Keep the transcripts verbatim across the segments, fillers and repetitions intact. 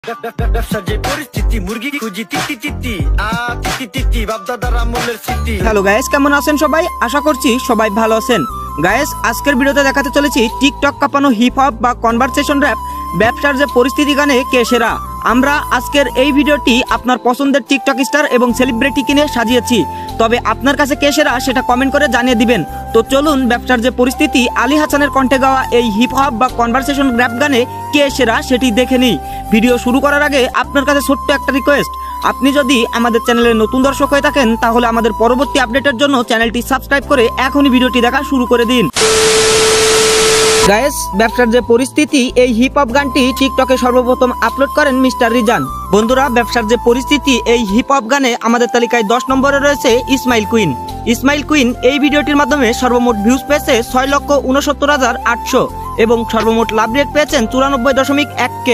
ব্যবসার যে পরিস্থিতি মুরগি খুঁজি তিতি তিতি আ তিতি তিতি বাপদাদার আমলের স্মৃতি। হ্যালো গাইস, কেমন আছেন সবাই? আশা করছি সবাই ভালো আছেন। গাইস, আজকের ভিডিওতে দেখাতে চলেছি টিকটক কাঁপানো হিপ হপ বা কনভারসেশন র্যাপ ব্যবসার যে পরিস্থিতি গানে কে সেরা। আমরা আজকের এই ভিডিওটি আপনার পছন্দের টিকটক স্টার এবং সেলিব্রিটি কিনে সাজিয়েছি, তবে আপনার কাছে কে সেরা সেটা কমেন্ট করে জানিয়ে দিবেন। তো চলুন ব্যবসার যে পরিস্থিতি আলী হাসানের কণ্ঠে গাওয়া এই হিপ হপ বা কনভারসেশন র্যাপ গানে কে সেরা সেটি দেখে নিই। ভিডিও শুরু করার আগে আপনার কাছে ছোট্ট একটা রিকোয়েস্ট, আপনি যদি আমাদের চ্যানেলের নতুন দর্শক হয়ে থাকেন তাহলে আমাদের পরবর্তী আপডেটের জন্য চ্যানেলটি সাবস্ক্রাইব করে এখনই ভিডিওটি দেখা শুরু করে দিন। গাইস, ব্যবসার যে পরিস্থিতি এই হিপ হপ গানটি টিকটকে সর্বপ্রথম আপলোড করেন মিস্টার রিজান। বন্ধুরা, ব্যবসার যে পরিস্থিতি এই হিপ হপ গানে আমাদের তালিকায় দশ নম্বরে রয়েছে ইসমাইল কুইন। ইসমাইল কুইন এই ভিডিওটির মাধ্যমে সর্বমোট ভিউজ পেয়েছে ছয় লক্ষ উনসত্তর হাজার আটশো এবং সর্বমোট লাভ রেট পেয়েছেন চুরানব্বই দশমিক এক কে।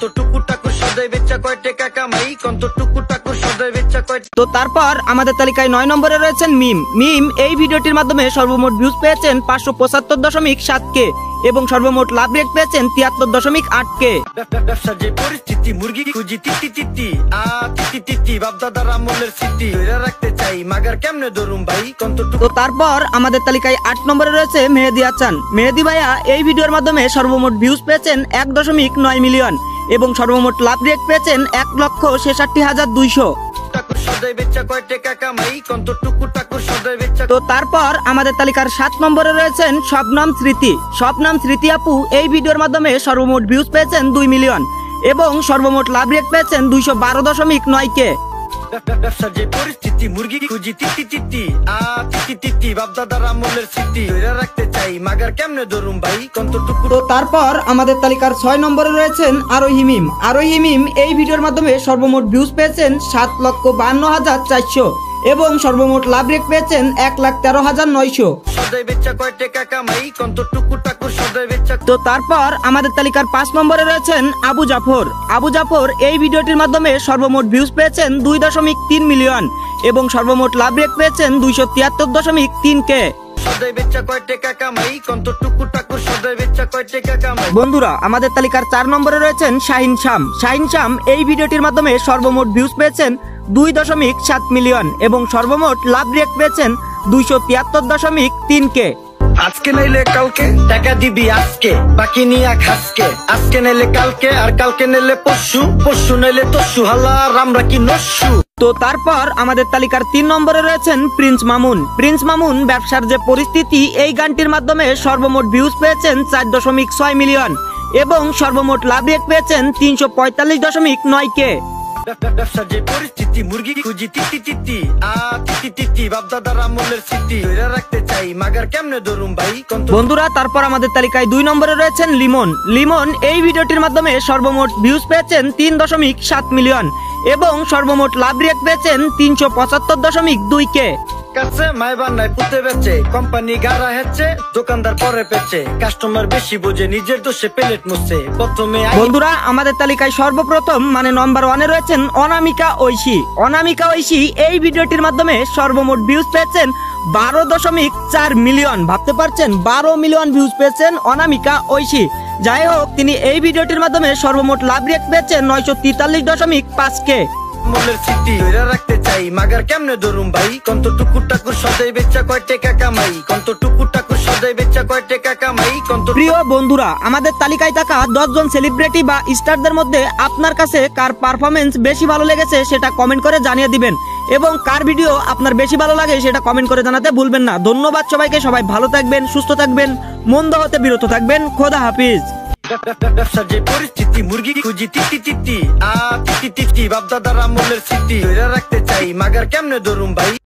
তো তারপর আমাদের তালিকায় নয় নম্বরে রয়েছেন মিম। মিম এই ভিডিওটির মাধ্যমে সর্বমোট ভিউজ পেয়েছেন পাঁচশো পঁচাত্তর দশমিক সাত কে এবং সর্বমোট লাভ রেট পেয়েছেন তিয়াত্তর দশমিক আট কে। ব্যবসার যে পরিস্থিতি মুরগি খুঁজি তিতি তিতি আ তিতি তিতি বাপদাদার আমলের স্মৃতি ধরে রাখতে চাই মাগার কেমনে ধরুম ভাই। তো তারপর আমাদের তালিকায় আট নম্বরে রয়েছে মেহেদি হাসান। মেহেদি ভাইয়া এই ভিডিওর মাধ্যমে সর্বমোট ভিউজ পেয়েছেন এক দশমিক নয় মিলিয়ন এবং সর্বমোট লাভ রেট পেয়েছেন এক লক্ষ ছেষট্টি হাজার দুইশো। তো তারপর আমাদের তালিকার সাত নম্বরে রয়েছেন শবনম স্মৃতি। শবনম স্মৃতি আপু এই ভিডিওর মাধ্যমে সর্বমোট ভিউজ পেয়েছেন দুই মিলিয়ন এবং সর্বমোট লাভ রেট পেয়েছেন দুইশো বারো দশমিক নয় কে। ব্যবসার যে পরিস্থিতি মুরগি খুঁজি তিতি তিতি আ তিতি তিতি বাপদাদার আমলের স্মৃতি ধরে রাখতে চাই মাগার কেমনে ধরুম ভাই। তো তারপর আমাদের তালিকার ছয় নম্বরে রয়েছেন আরোহী মিম। আরোহী মিম এই ভিডিওর মাধ্যমে সর্বমোট ভিউজ পেয়েছেন সাত লক্ষ বান্ন হাজার চারশো এবং সর্বমোট লাভ রেট পেয়েছেন এক লাখ তেরো হাজার নয়শো। তো তারপর আমাদের তালিকার পাঁচ নম্বরে রয়েছেন আবু জাফর। আবু জাফর এই ভিডিওটির মাধ্যমে সর্বমোট ভিউজ পেয়েছেন দুই দশমিক তিন মিলিয়ন এবং সর্বমোট লাভ রেট পেয়েছেন দুইশো তিয়াত্তর দশমিক তিন কে। বন্ধুরা, আমাদের তালিকার চার নম্বরে রয়েছেন শাহিন শাম। শাহিন শাম এই ভিডিওটির মাধ্যমে সর্বমোট ভিউজ পেয়েছেন দুই দশমিক সাত মিলিয়ন এবং সর্বমোট লাভ রেট পেয়েছেন দুইশো তিয়াত্তর দশমিক তিন কে। আজকে নাইলে কালকে টাকা দিবি আজকে বাকি নিয়া খাসকে আজকে নাইলে কালকে আর কালকে নাইলে পরশু পরশু নাইলে তরশু হালার আমরা কি নস্যু। তো তারপর আমাদের তালিকার তিন নম্বরে রয়েছেন প্রিন্স মামুন। প্রিন্স মামুন ব্যবসার যে পরিস্থিতি এই গানটির মাধ্যমে সর্বমোট ভিউজ পেয়েছেন চার দশমিক ছয় মিলিয়ন এবং সর্বমোট লাভ রেট পেয়েছেন তিনশো পঁয়তাল্লিশ দশমিক নয় কে। ব্যবসার যে পরিস্থিতি মুরগি খুঁজি তিতি তিতি আ তিতি তিতি বাপদাদার আমলের স্মৃতি ধরে রাখতে চাই মাগার কেমনে ধরুম ভাই। বন্ধুরা, তারপর আমাদের তালিকায় দুই নম্বরে রয়েছেন লিমন। লিমন এই ভিডিওটির মাধ্যমে সর্বমোট ভিউজ পেয়েছেন তিন দশমিক সাত মিলিয়ন এবং সর্বমোট লাভ রেট পেয়েছেন তিনশো পঁচাত্তর দশমিক দুই কে। কাছে মাইবার নাই পুঁতে বেচে কোম্পানি গাড়া হেচ্ছে দোকানদার পরে পেছে কাস্টমার বেশি বোঝে নিজের দোষে প্লেট মুছে প্রথমে। বন্ধুরা, আমাদের তালিকায় সর্বপ্রথম মানে নম্বর ওয়ানে রয়েছেন অনামিকা ঐশী। অনামিকা ঐশী এই ভিডিওটির মাধ্যমে সর্বমোট ভিউজ পেয়েছেন বারো দশমিক চার মিলিয়ন। ভাবতে পারছেন, বারো মিলিয়ন ভিউজ পেয়েছেন অনামিকা ঐশী। যাই হোক, তিনি এই ভিডিওটির মাধ্যমে সর্বমোট লাভ রেট পেয়েছেন নয়শো তেতাল্লিশ দশমিক পাঁচ কে। মলের স্মৃতি ধরে রাখতে চাই মাগার কেমনে ধরুম ভাই। কন্ত টুকুর টাকুর সদাই বেচা কয় টাকা কামাই কন্ত টুকুর টাকুর সদাই বেচা কয় টাকা কামাই কন্ত। প্রিয় বন্ধুরা, আমাদের তালিকায় থাকা দশ জন সেলিব্রিটি বা স্টারদের মধ্যে আপনার কাছে কার পারফরমেন্স বেশি ভালো লেগেছে সেটা কমেন্ট করে জানিয়ে দিবেন এবং কার ভিডিও আপনার বেশি ভালো লাগে সেটা কমেন্ট করে জানাতে ভুলবেন না। ধন্যবাদ সবাইকে। সবাই ভালো থাকবেন, সুস্থ থাকবেন, মন্দ হতে বিরত থাকবেন। খোদা হাফিজ। ব্যবসার যে পরিস্থিতি মুরগি খুঁজি তিতি তিতি আ তিতি তিতি বাপদাদার আমলের স্মৃতি ধরে রাখতে চাই মাগার কেমনে ধরুম ভাই।